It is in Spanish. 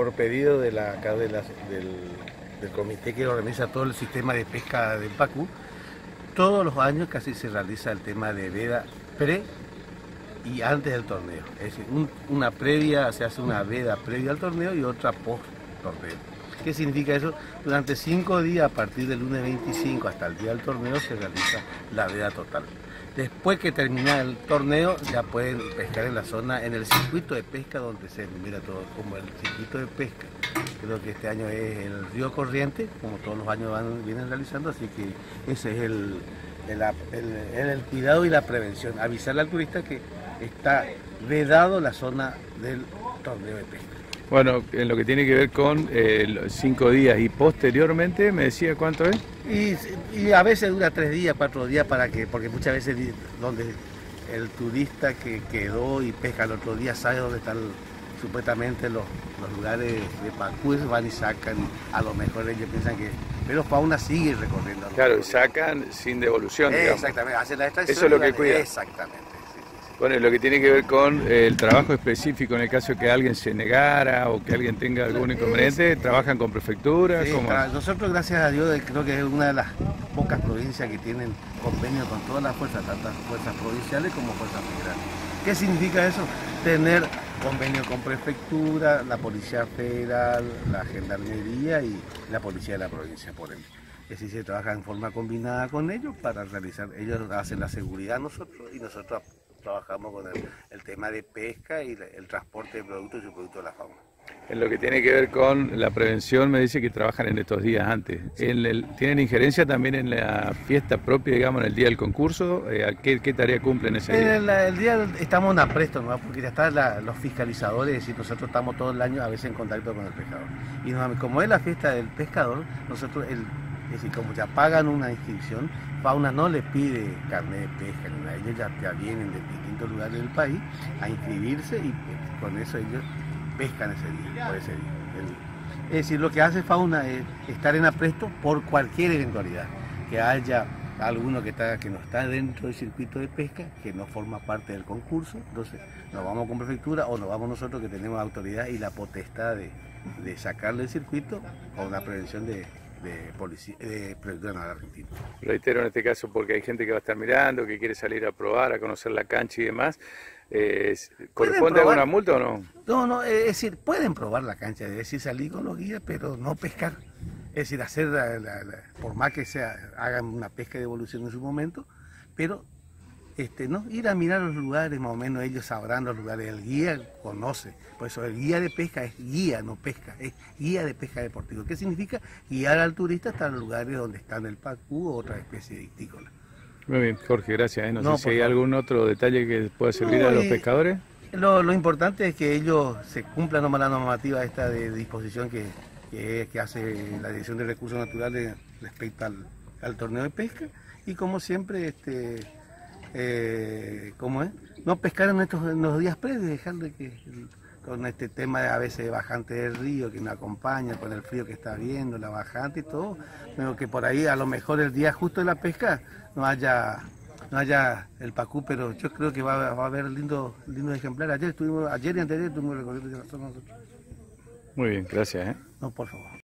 Por pedido de del comité que organiza todo el sistema de pesca del Pacú, todos los años casi se realiza el tema de veda pre y antes del torneo. Es decir, se hace una veda previa al torneo y otra post torneo. ¿Qué significa eso? Durante 5 días, a partir del lunes 25 hasta el día del torneo, se realiza la veda total. Después que termina el torneo, ya pueden pescar en la zona, en el circuito de pesca donde se mira todo, como el circuito de pesca. Creo que este año es el río Corriente, como todos los años vienen realizando, así que ese es el cuidado y la prevención. Avisarle al turista que está vedado la zona del torneo de pesca. Bueno, en lo que tiene que ver con los 5 días y posteriormente, ¿me decía cuánto es? Y a veces dura 3 días, 4 días, porque muchas veces donde el turista que quedó y pesca el otro día sabe dónde están supuestamente los lugares de Pacú, van y sacan, a lo mejor ellos piensan que... Pero fauna sigue recorriendo. Claro, sacan sin devolución, digamos. Exactamente, hacen la extracción. Eso es lo que cuida. Exactamente. Bueno, lo que tiene que ver con el trabajo específico en el caso de que alguien se negara o que alguien tenga algún inconveniente, ¿trabajan con prefecturas? Sí, nosotros, gracias a Dios, creo que es una de las pocas provincias que tienen convenio con todas las fuerzas, tantas fuerzas provinciales como fuerzas federales. ¿Qué significa eso? Tener convenio con prefectura, la Policía Federal, la Gendarmería y la Policía de la provincia, por ende. Es decir, se trabaja en forma combinada con ellos para realizar, ellos hacen la seguridad nosotros y nosotros trabajamos con el tema de pesca y el transporte de productos y subproductos de la fauna. En lo que tiene que ver con la prevención, me dice que trabajan en estos días antes. Sí. ¿Tienen injerencia también en la fiesta propia, digamos, en el día del concurso? ¿Qué tarea cumplen ese día? El día estamos en apresto, ¿no? Porque ya están los fiscalizadores, es decir, nosotros estamos todo el año a veces en contacto con el pescador. Y como es la fiesta del pescador, nosotros, es decir, como ya pagan una inscripción, Fauna no les pide carnet de pesca ni nada, ellos ya vienen de distintos lugares del país a inscribirse y con eso ellos pescan ese día, por ese día. Es decir, lo que hace Fauna es estar en apresto por cualquier eventualidad, que haya alguno que no está dentro del circuito de pesca, que no forma parte del concurso, entonces nos vamos con prefectura o nos vamos nosotros que tenemos autoridad y la potestad de sacarle del circuito con la prevención de Prefectura Naval Argentina. Reitero en este caso porque hay gente que va a estar mirando, que quiere salir a probar, a conocer la cancha y demás. ¿Corresponde alguna multa o no? No, es decir, pueden probar la cancha, es decir, salir con los guías, pero no pescar. Es decir, hacer, por más que hagan una pesca de evolución en su momento, pero no ir a mirar los lugares, más o menos ellos sabrán los lugares, el guía conoce, por eso el guía de pesca es guía, no pesca, es guía de pesca deportivo. ¿Qué significa? Guiar al turista hasta los lugares donde están el pacú o otra especie de ictícola. Muy bien, Jorge, gracias. No sé si hay algún otro detalle que pueda servir a los pescadores. Lo importante es que ellos se cumplan nomás la normativa esta de disposición que hace la Dirección de Recursos Naturales respecto al torneo de pesca y como siempre ¿cómo es? No pescar en los días previos, dejarle que con este tema de a veces bajante del río que nos acompaña, con el frío que está viendo, la bajante y todo, pero que por ahí a lo mejor el día justo de la pesca no haya el pacú, pero yo creo que va a haber lindos ejemplares. Ayer y anterior estuvimos recorriendo la zona nosotros. Muy bien, gracias. No, por favor.